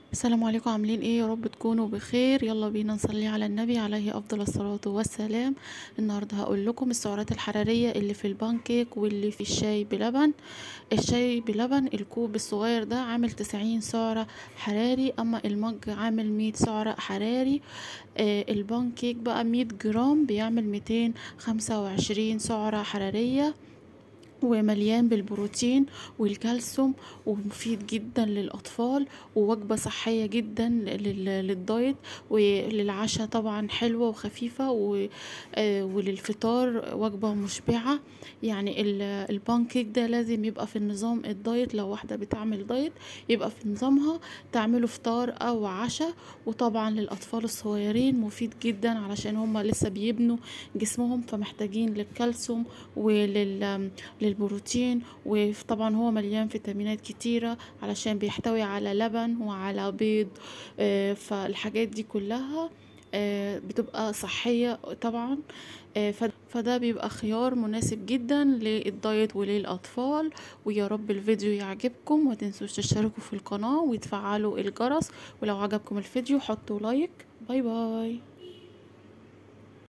السلام عليكم، عاملين ايه؟ يا رب تكونوا بخير. يلا بينا نصلي على النبي عليه افضل الصلاة والسلام. النهارده هقول لكم السعرات الحرارية اللي في البانكيك واللي في الشاي بلبن. الشاي بلبن الكوب الصغير ده عامل 90 سعرة حراري، اما المج عامل 100 سعرة حراري. البانكيك بقى 100 جرام بيعمل 225 سعرة حرارية، ومليان بالبروتين والكالسيوم، ومفيد جدا للأطفال، ووجبة صحية جدا للدايت وللعشاء. طبعا حلوة وخفيفة وللفطار وجبة مشبعة. يعني البانكيك ده لازم يبقى في النظام الدايت. لو واحدة بتعمل دايت يبقى في نظامها تعمله فطار أو عشاء. وطبعا للأطفال الصغيرين مفيد جدا علشان هما لسه بيبنوا جسمهم، فمحتاجين للكالسيوم للبروتين. وطبعا هو مليان فيتامينات كتيرة علشان بيحتوي على لبن وعلى بيض. فالحاجات دي كلها بتبقى صحية طبعا. فده بيبقى خيار مناسب جدا للدايت وللأطفال. ويا رب الفيديو يعجبكم، وما تنسوش تشتركوا في القناة وتفعلوا الجرس. ولو عجبكم الفيديو حطوا لايك. باي باي.